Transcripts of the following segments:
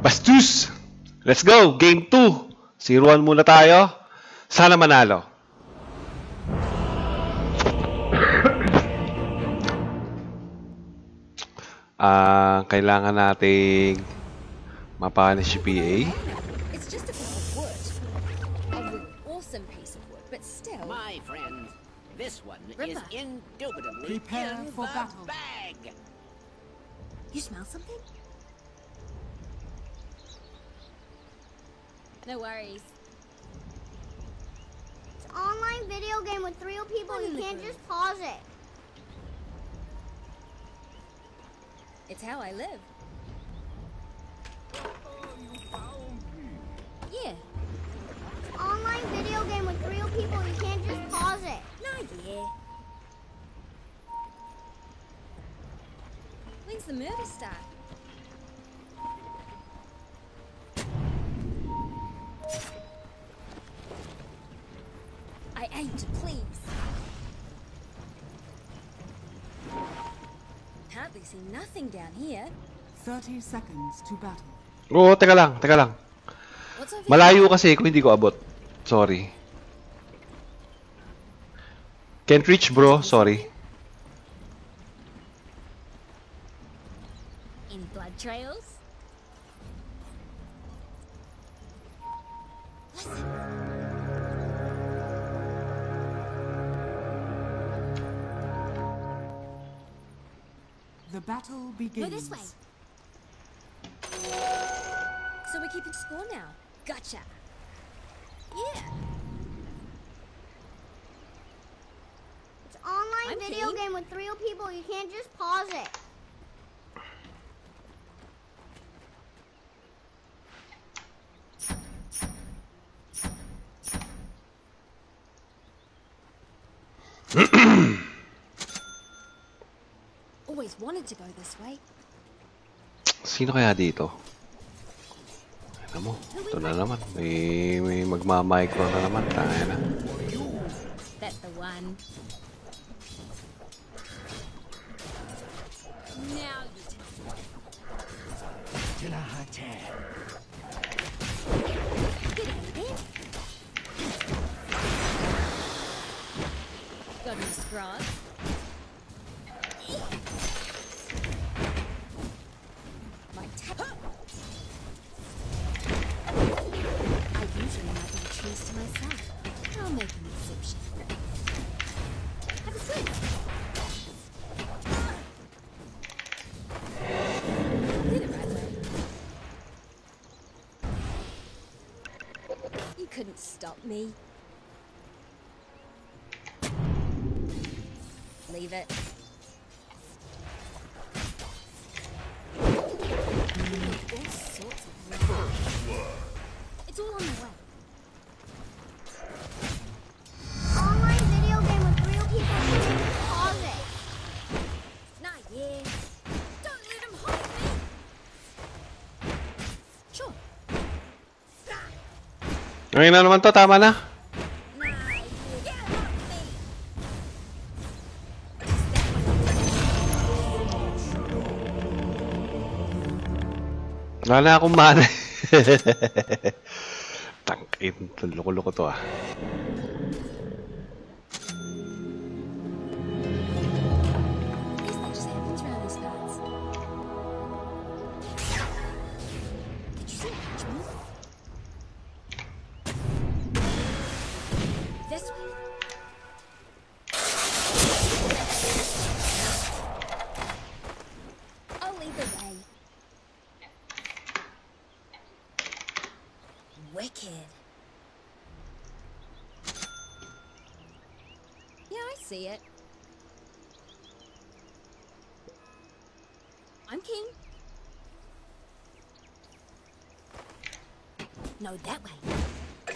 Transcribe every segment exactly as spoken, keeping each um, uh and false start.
Bastos! Let's go! Game two! zero one muna tayo. Sana manalo. Ah, uh, kailangan nating mapanish si P A. It's just a piece of wood. A really awesome piece of wood, but still. My friend, this one Ripper. is indubitably Prepare in for the battle. bag. You smell something? No worries. It's an online video game with real people. You can't just pause it. It's how I live. Yeah. It's an online video game with real people. You can't just pause it. Nah, yeah. When's the murder start? I aim to please. Hardly see nothing down here. thirty seconds to battle. Oo, teka lang, teka lang. What's over Malayo kasi kung hindi ko abot. Sorry. Can't reach, bro. Sorry. Any blood trails? Listen. The battle begins. Go this way. So we're keeping score now. Gotcha. Yeah. It's an online I'm video keen. game with real people. You can't just pause it. Always wanted to go this way. Sino kaya dito? Ano mo? Ito na naman. May, may magmamicro na naman. Kaya na. That's the one. Now you To the hotel. get out of there. Got any scraws? My tap. I usually not give trees to myself. I'll make an exception. Have a swim. Did it right way. You couldn't stop me. Leave it. All sorts of rubbish. It's all on the way. Online video game with real people. You can't just pause it. Nah, yeah. Don't let him hold me. Sure. Ngayon na naman to. Tama na. Nah, yeah. Get off me. Wala na akong mana. Tangkin. Loko-loko to ah. Guess that just happens around these parts. Did you see a henchman? This way. I'll lead the way. Wicked. Yeah, I see it. I'm king. No, that way. It's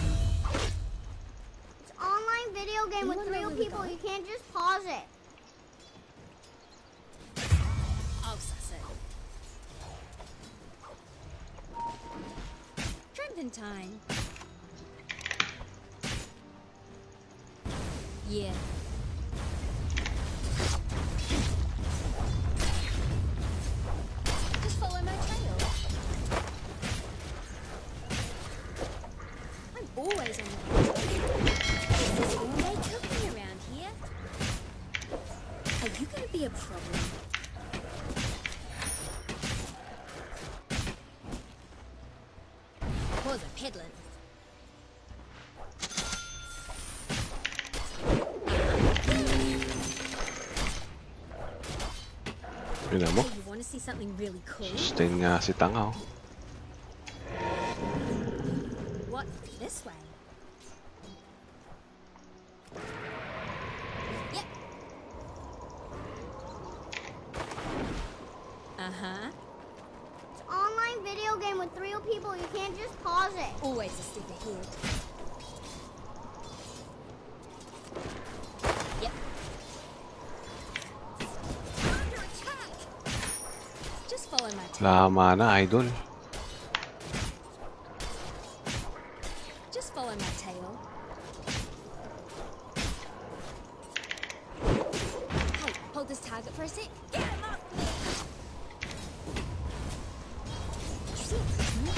an online video game You with wanna know real where we people. go? You can't just pause it. I'll suss it. Trending time. Yeah. Just follow my trail. Pause a peddling. Yun mo. Hey, you want to see something really cool? Sustain nga si Tanga, oh. What? This way? Yep. Uh-huh. It's an online video game with real people. You can't just pause it. Always a step ahead. Yep. Under attack! Just follow my tail. Lama na, idol. Just follow my tail. Hey, hold this target for a sec. Get him off me! Did you see it?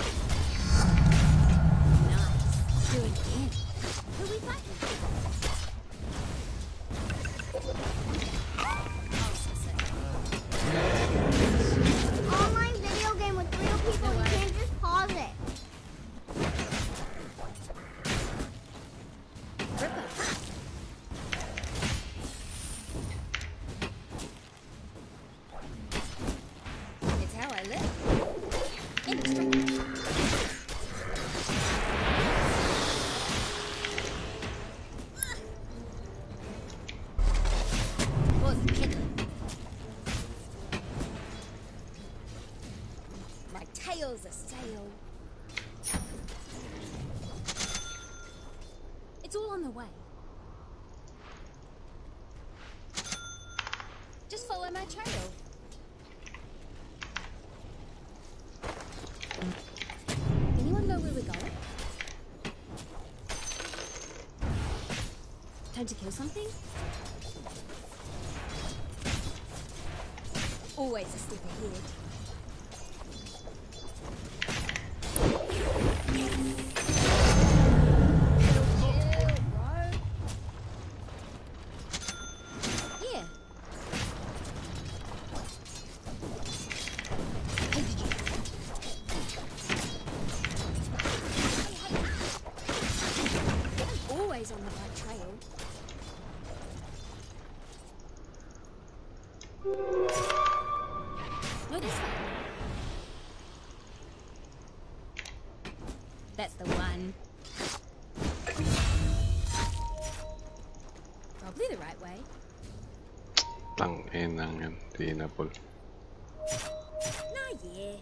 Nice. Do it again. Who we fighting? Oh, so sick. Online video game with real people. You can't just pause it. Ripper. It's how I live. Industry. Pause and peddling. My tail's a sail. It's all on the way. Just follow my trail. Anyone know where we're going? Time to kill something? Always a step ahead. Yeah. Hey, did you? I'm always on the right trail. No, this way. That's the one. Probably the right way. Tangin ang yan. Tinapol. Nah, yeah.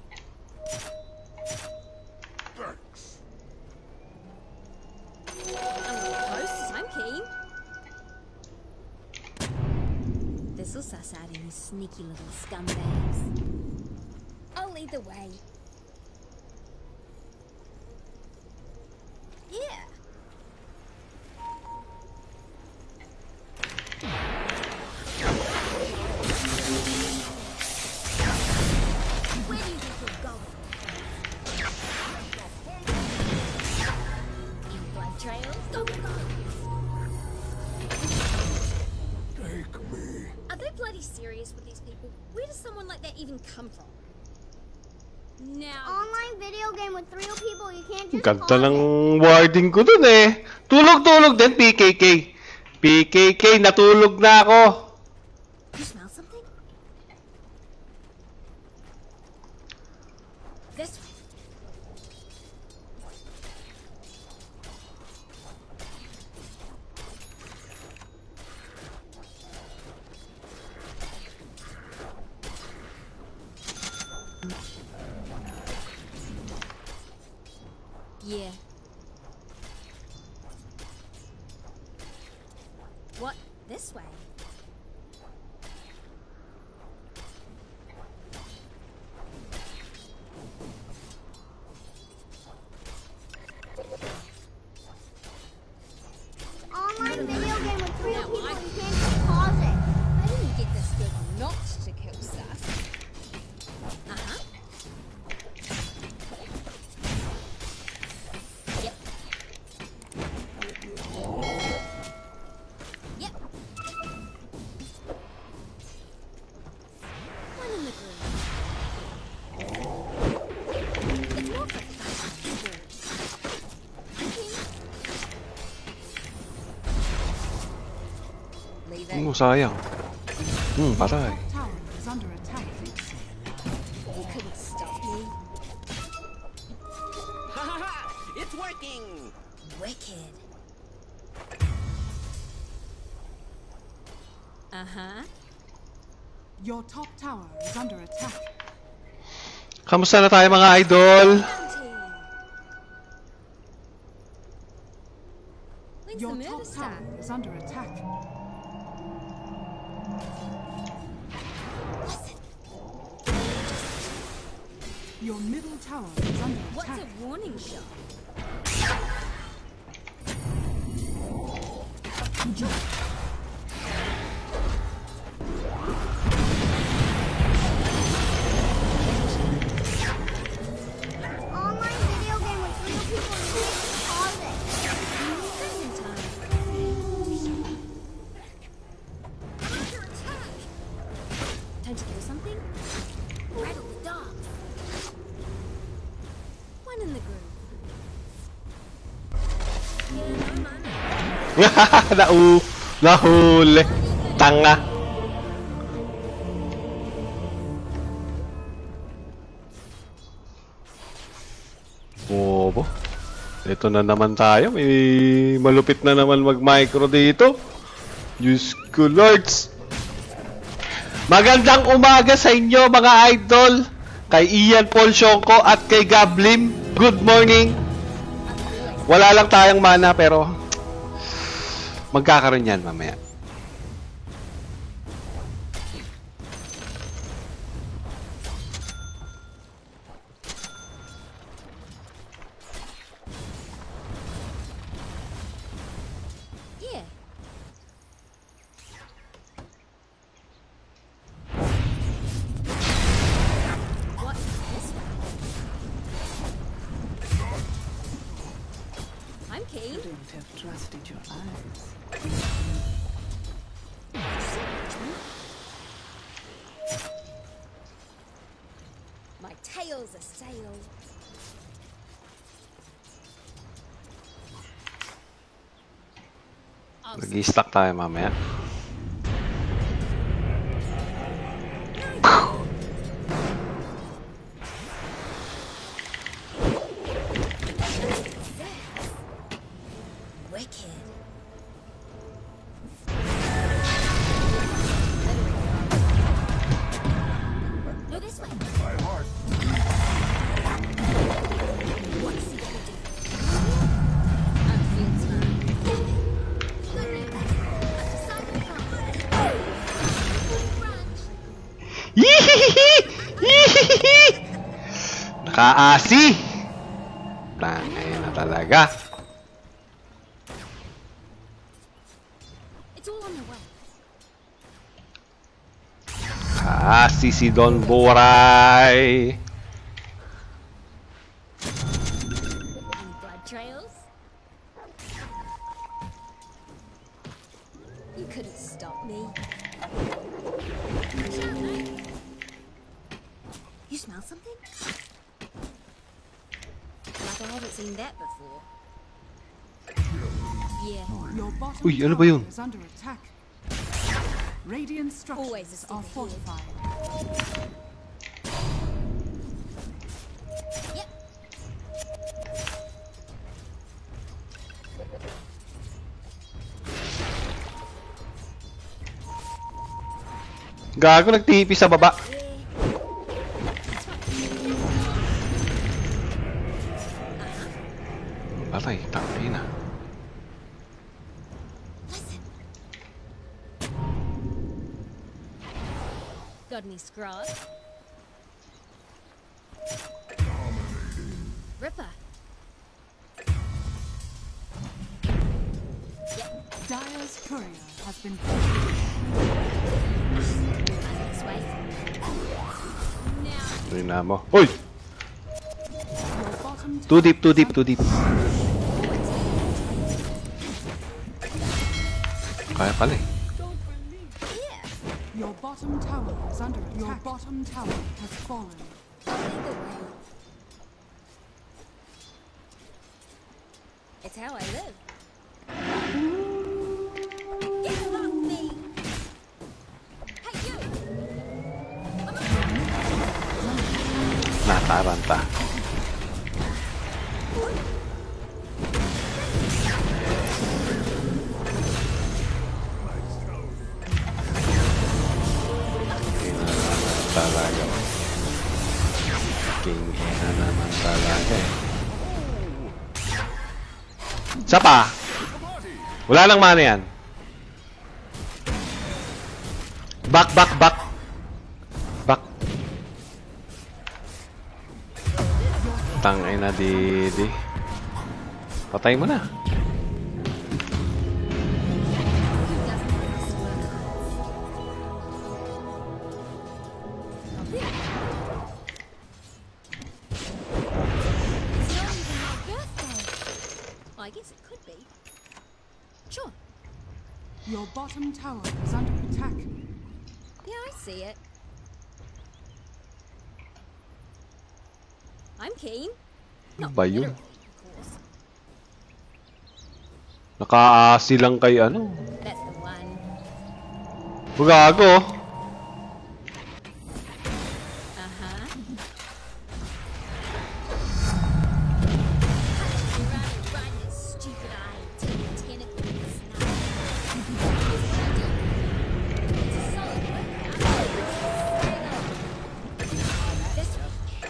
I'm close, I'm keen. This'll suss out any sneaky little scumbags. I'll lead the way. Yeah. Where do you think you're going? In blood trails? Go, go, go! Take me. Are they bloody serious with these people? Where does someone like that even come from? Now, Online video game with real people. You can't just Ganda pause ng it. wording ko dun eh. Tulog-tulog din, P K K. P K K, natulog na ako. you smell something? This way. Yeah. What? This way? Online video game with real Now people. I- You can't just pause it. I didn't get this good not to kill stuff. Uh-huh. sayang. Hmm, patay. Tower is under attack. You couldn't stop me. Ha ha ha! It's working! Wicked. Uh-huh. Your top tower is under attack. Kamusta na tayo mga idol? When's the Your murder top start? tower is under attack. Your middle tower is under What's attack. a warning shot? Online video game with real people you can't just pause it. Prison time. Time to kill something? Rattle the dogs. One in the group. Yeah, no money. Nau, nahuli. Tanga. Bobo. Ito na naman tayo. May malupit na naman mag-micro dito. Diyos ko, Lords. Magandang umaga sa inyo, mga idol. Kay Ian Paul Shonko at kay Gablim. Good morning. Wala lang tayong mana pero magkakaroon yan mamaya. Yeah. What's this one? I'm keen. Don't have trusted your eyes. My tail's a sail. I'll Nag-i-stack tayo mamaya. Wicked. Go this way. My heart. What's he gonna do? I'm feeling smart. Good news. I've decided to brunch. Nakaasi! Tangay na talaga. It's all on the way. Nakaasi si Don Boray. Any blood trails? You couldn't stop me. You smell something? Like I haven't seen that before. Yeah, Your bottom Uy, ano tower ba yun? is under attack. Radiant Always a structures step are ahead. fortified. yep. Gago, nagtipi sa baba. Patay, tangay na. Listen. Got any scraws? Ripper. Dire's courier has been This way. Now. Tuloy na mo. Uy! your bottom Too tower deep, too is deep, under- too deep. Kaya pala eh. Yeah. Your bottom tower is under attack. Your bottom tower has fallen. I'll lead the way. It's how I live. Get off me! nataranta. Talaga. King na naman talaga eh. Isa pa! Wala lang mana yan. Back, back, back. Back. Tangay na, Didi. Patay mo na. I guess it could be. Sure. Your bottom tower is under attack. Yeah, I see it. I'm keen. Ano Not ba yun? literally, of course. Nakaasi lang kay ano. That's the one. Gago. Uh-huh. Run, run, you stupid eye. Take your tentacles now. It's a solid workout. This way.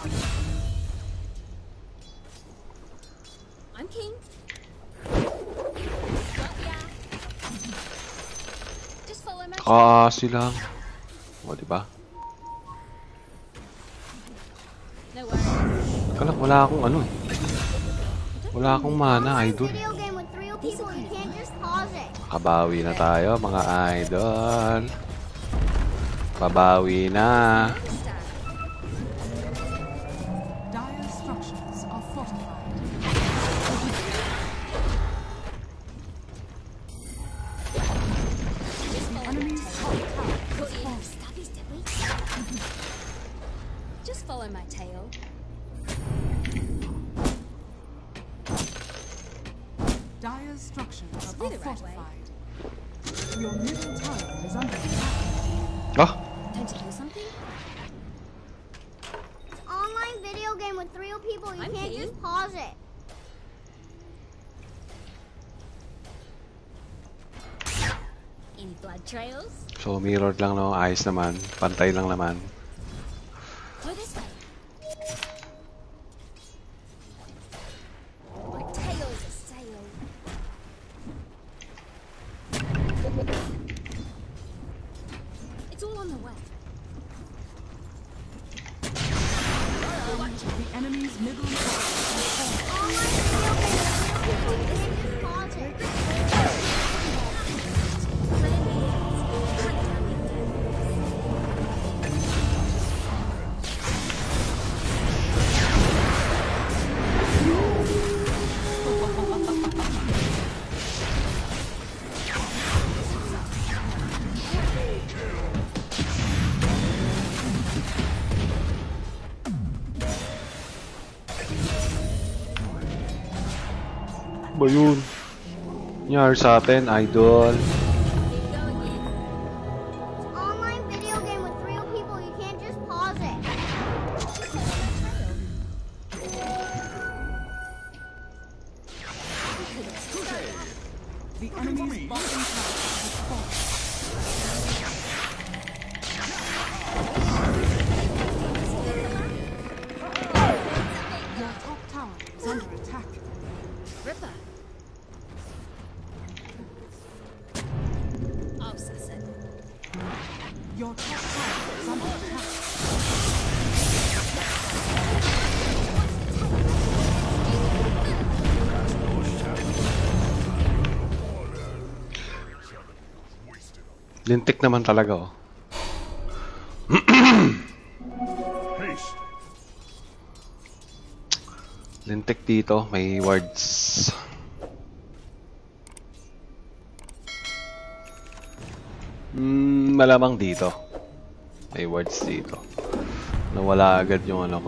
I'm keen. Got ya. Just follow my Nakaasi lang. O, diba? No worries. Kala, wala akong ano eh. Wala akong mana, idol. Video game with real people. You can't just pause it. Kabawi na tayo, mga idol. Pabawi na. Dire structures are fortified. Enemy's top tower Put has in fallen. stubbies, Debbie. Just follow my tail. Dire structures I'll do are the right way. fortified. Your middle tower is under attack. Ah, Don't you hear something? It's an online video game with real people. You I'm can't keen. just pause it. Any blood trails? so mirrored lang no, ayos naman. Pantay lang naman. Go this way. My tail is a sail. It's all on the way. The enemy's middle tower has fallen. Online video game with real people. You can't just pause it. Ba yun? Nangyari sa atin, idol. Online video game with real people. You can't just pause it. The enemy's bottom tower has fallen. Your top tower is under attack. Ripper. I'll suss it. Your top tower is under attack. Lintik naman talaga oh. Haste. Lintik dito, may wards. Hmm, malamang dito. May wards dito. Nawala agad yung ano ko.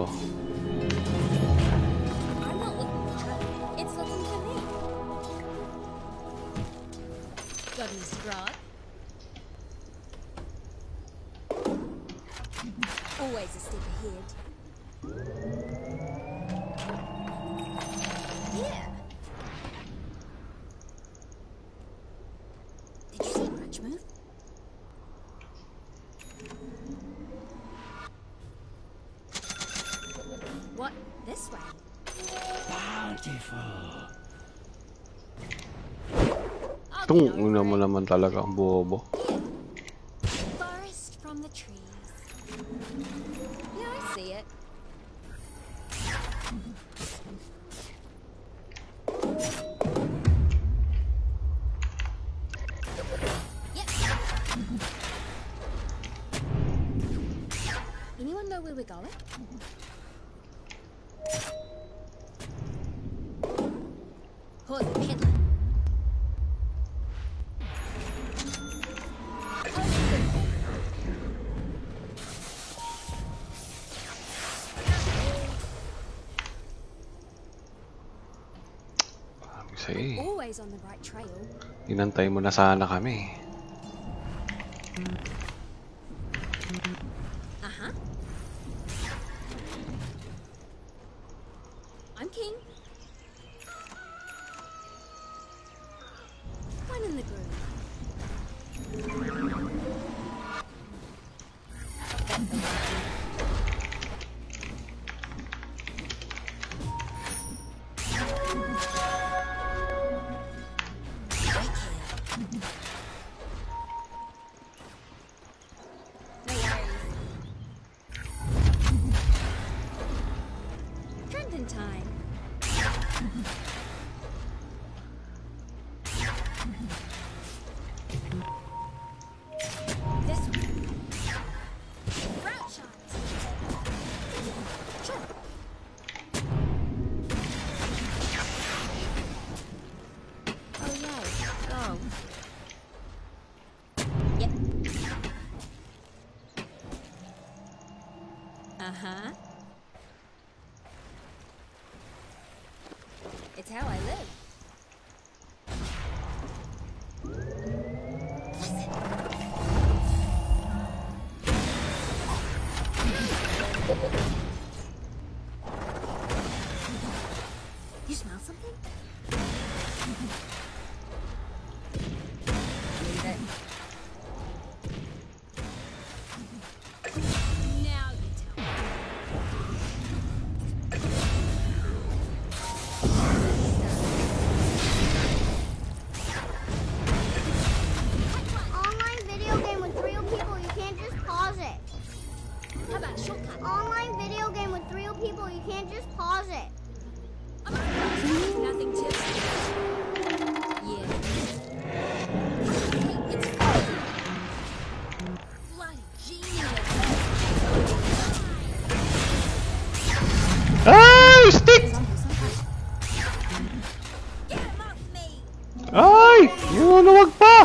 I'm not looking for trouble. It's looking for me. Got any scrod? Always a step ahead. Here. Did you see Grudge move? What? This way? I'll Tung, get una over mo it. naman talaga ang bobo. Forest from the trees. Yeah, I see it. Yep. Anyone know where we're going? Pause the peddler. Sige, Always on the right trail. inantay mo na sana kami. Uh-huh. I'm king. One in the groove. No worries. Trenton time. This one. Route shots. Sure. Oh yeah. Go. Yep. Uh-huh. It's how I live. You smell something? Leave it. Now you tell me. Online video game with real people, you can't just pause it. How about a shortcut? Online video game with real people, you can't just pause it. Nothing to Yeah. Hey, it's frozen. Bloody genius. Ay! Stick! Get him off me! Ay! Yun, wag pa!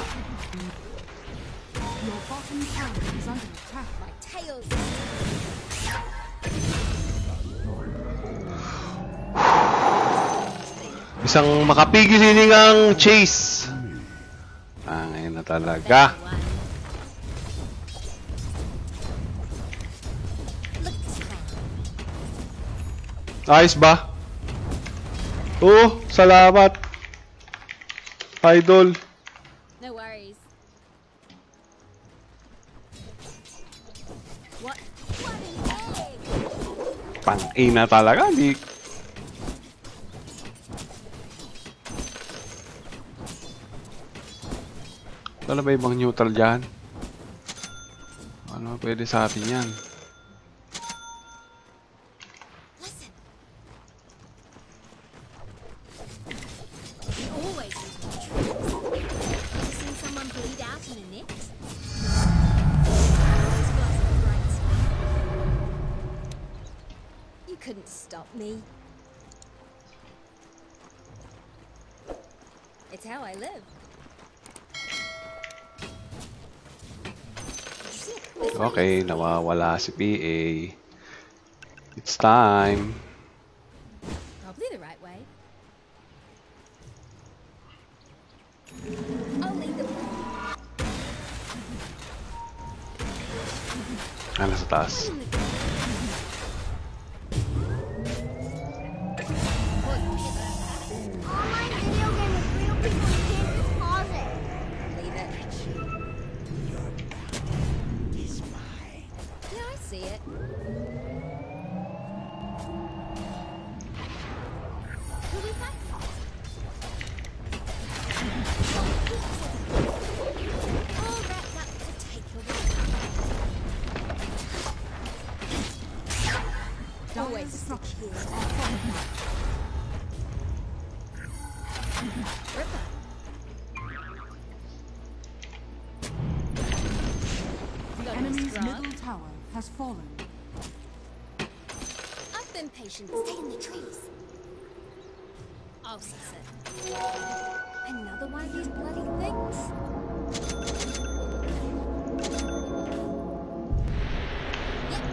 Your bottom tower is under attack. My tail's Isang makapigil hiningang chase. Ah, ngayon na talaga. one. Look at this clown. Ayos ba? Oh, salamat. Idol. No worries. What? What an egg! Pang-ina talaga. Hindi. Wala ba ibang neutral dyan? Ano pwede sa atin yan? Listen. We always use the trees. You seen someone bleed out in a net? Always was a bright spot. You couldn't stop me. It's how I live. Okay, nawawala si P A. It's time. Probably the right way. I'll lead the way. Ano sa taas? In the people, you can't just pause it. Leave it. Is mine. Yeah, I see it. Who is that? All wrapped up to take your way. Always Dire stick structures here. are falling. Ripper. The Got enemy's this, Grant. middle tower has fallen. I've been patient. Stay in the trees. I'll suss it. Another one of these bloody things. Yep.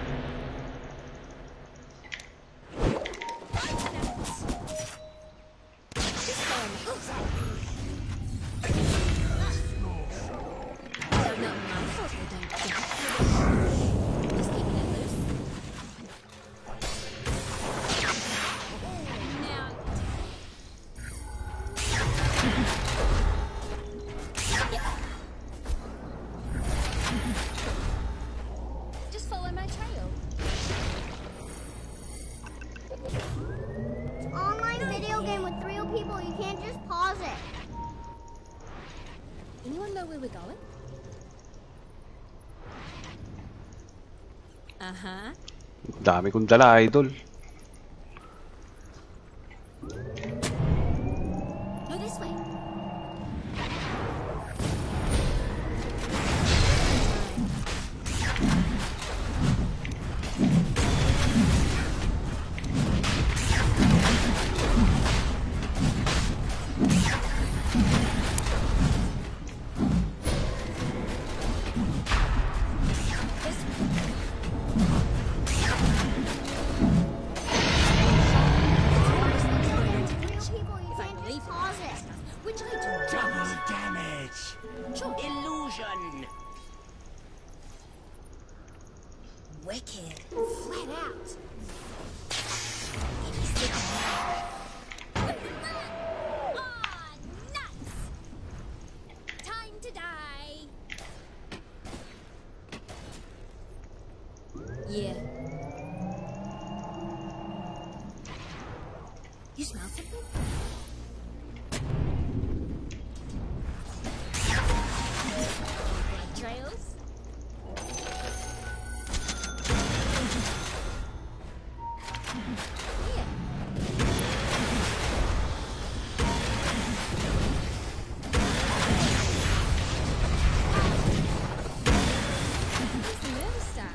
Just follow me. So not my fault they don't jump. Just keeping it loose. Now. Yep. Just follow my trail. It's an online video game with real people. You can't just pause it. Anyone know where we're going? Uh-huh. Dami kong dala, idol. Go this way. Real people, you If I can't believe just in pause this it. stuff, which I do. Double damage. Sure. Illusion. Wicked. Flat out. Any signal? Aw, nuts! Time to die. Yeah. You smell something? Blood trails? Yeah. Where's the nervous start?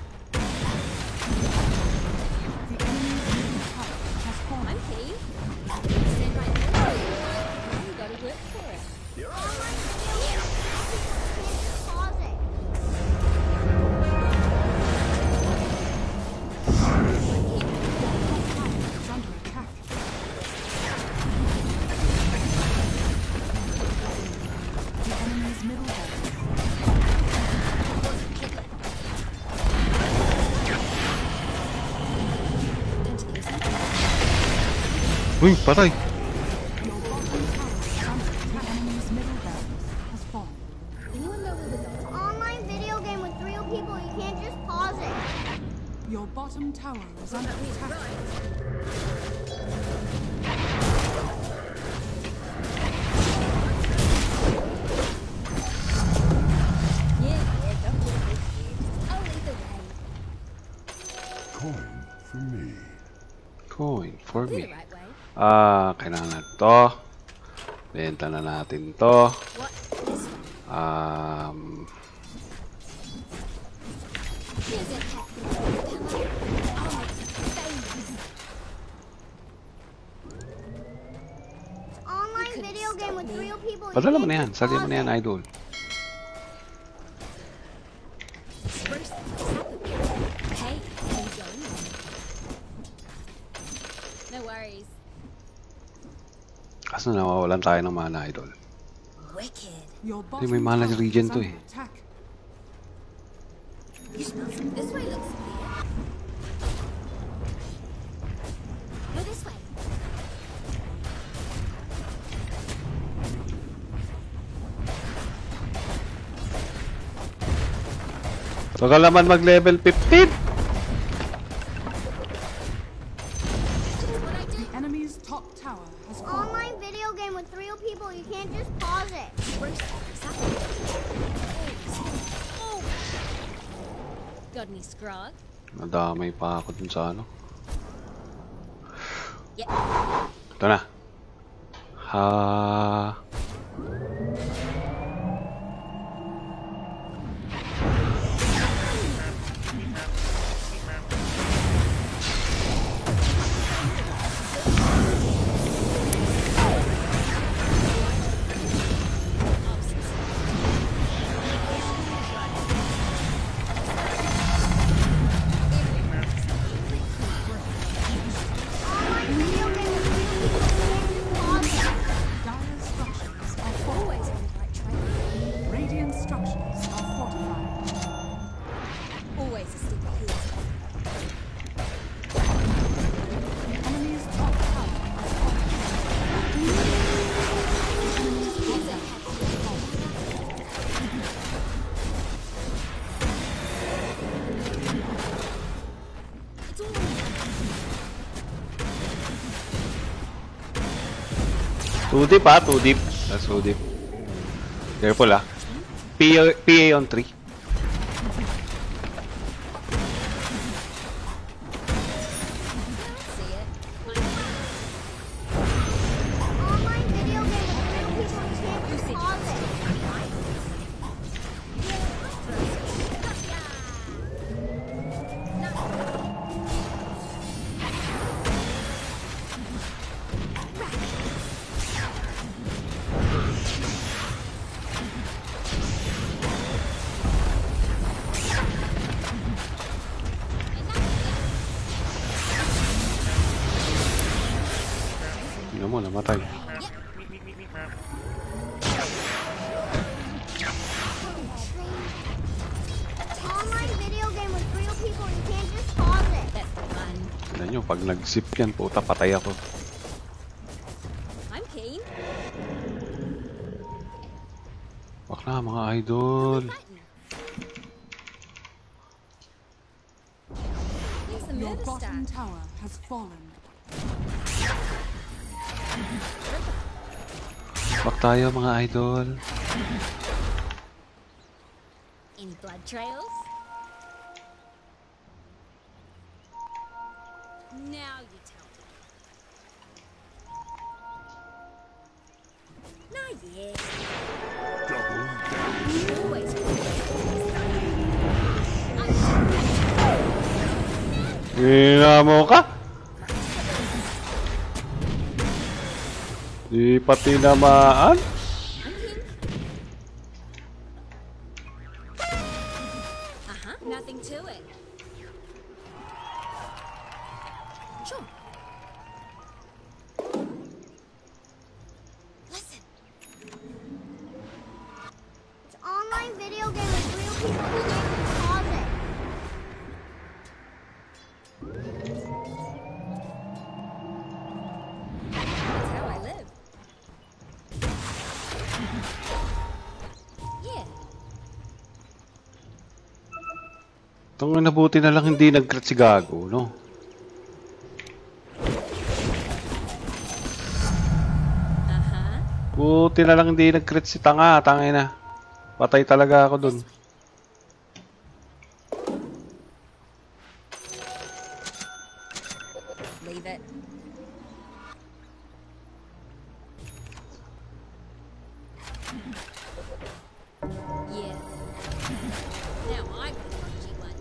The enemy's middle tower has fallen. I'm keen. Stand right there. You gotta work for it. Online video game with real people. You can't just pause it. Is under attack. The enemy's middle tower. Don't you think so? Uy, patay! Your bottom tower is under attack. The enemy's middle barracks has fallen. Anyone know where we're going? Online video game with real people. You can't just pause it. Your bottom tower is under attack. Yeah, yeah, don't worry with you. I'll lead the way. Coin for me. Coin for You're me. the right way. Ah, kailangan natin to. Benta na natin to. What? This way. Um, Here's a hat. Hello. I'll make you famous. It's an online couldn't video game stop with me. real people. You padala mo can't na yan. just Sagyan mo pause na yan, it. idol. Spruce the place up a bit. Hey, how you going? No worries. Kaso nawawalan tayo ng mana, idol. Wicked. Your may bottom mana tower regen is to under eh. attack. You smell something? This way looks clear. Go this way. Tagal naman mag-level fifteen. The enemy's top tower has fallen. Online video game with real people, you can't just pause it. Got any scrog? Nadamay pa ako dun sa ano. Yeah. Ito na. Ha. Online video game with real people, you can't just pause it. Dire structures are falling. Always on the right track. Radiant structures are fortified. Always a step ahead. The enemy's top tower has fallen. The enemy's bottom has fallen. It's all Too deep ah, too deep. That's too deep. Careful ah. P A, P A on three. see it. Online video game with real people, you can't just pause it. Tingnan mo, namatay. Online video game with real people, you can't just pause it. That's the fun. Tingnan nyo, pag nag-zip yan, puta, patay ako. I'm keen. Wak na, mga idol. Fighting. Here's the Your murder bottom stat. tower has fallen. Wak tayo, mga idol. Any blood trails? Now you tell me. Not yet. Double damage. Always. Hina mo ka? Di pa tinamaan? Uh-huh. Nothing to it. Sure. Listen. It's online video game with real people, you can't just pause it. That's how I live. Yeah. Itong nabuti na lang hindi nag-crit si Gago, no? Uh-huh. Buti na lang hindi nag-crit si Tanga, tangay na. Patay talaga ako dun. Leave it. Yeah. Now I'm the punchy one.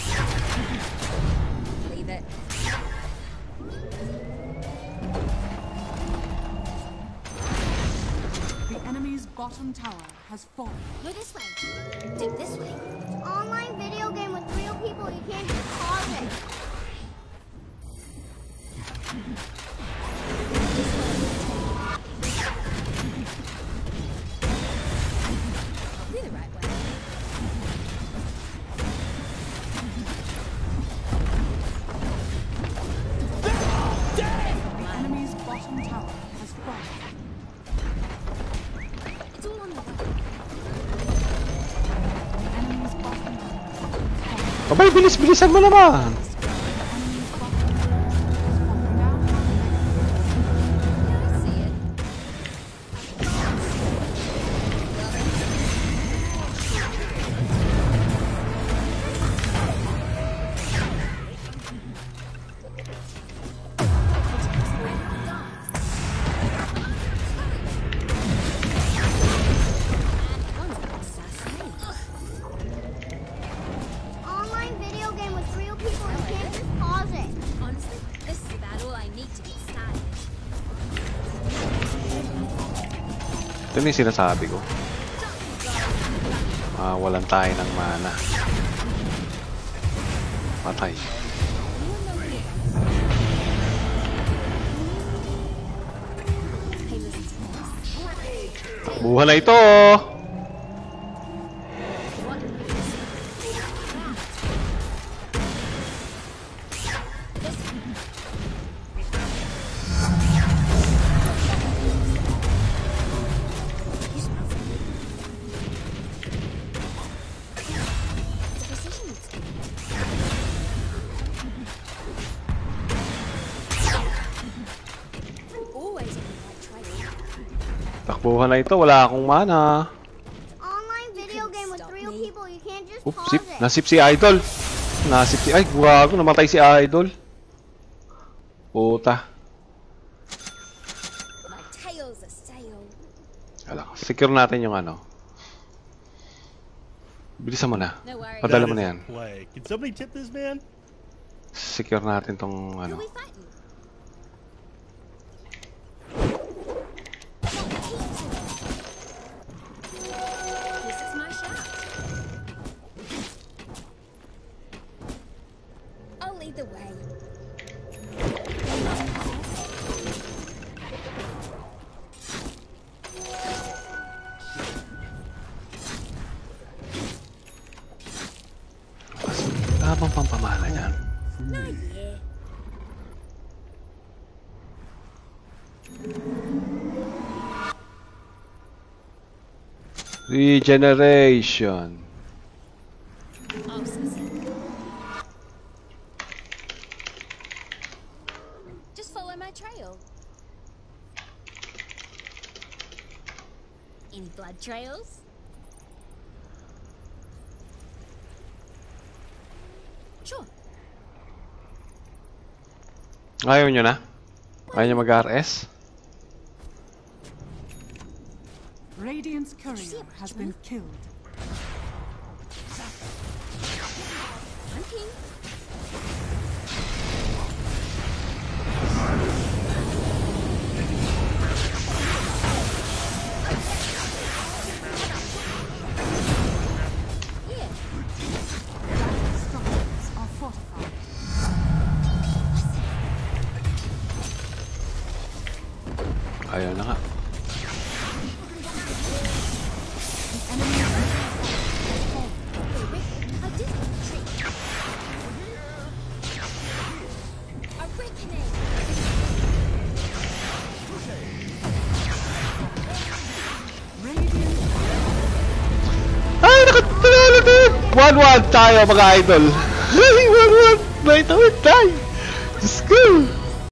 Leave it. The enemy's bottom tower has fallen. Go this way. Dip this way. It's online video game with real people, you can't just pause it. I'll be the right way. The enemy's bottom tower has fallen. It's all on the way. The enemy's bottom tower Abay, bilis-bilisan mo naman. Online video game with real people. You can't just pause it. Honestly, this is about all I need to get started. Ito na yung sinasabi ko. Ah, walan tayo ng mana. Patay. Hey, listen to this. Takbuhan na ito! Always on the right trail. Takbuhan na ito, wala akong mana. Online video game with real people. You can't just Oops, pause sip. it. Nasip si Idol. Nasip si... Ay, gago, namatay si Idol. Puta. My tail's a sail. Wala, secure natin yung ano. Bilisan mo na. No worries. Padala That mo is na a yan. play. Can somebody tip this man? Secure natin tong Who ano. we fighting? This is my shot. I'll lead the way. Wala bang pampamana yan? No, yeah. Regeneration. Awesome. Just follow my trail. Any blood trails? Sure. Ayaw nyo na? Ayaw nyo mag-R S? Radiant's courier has been killed. I'm king. Yeah. Structures are fortified. Ayaw na nga. I did retreat. A reckoning. Radiant Ay, nakatalala din! one one tayo mga idol! Ay, one one! May tawid tayo! Diyos ko!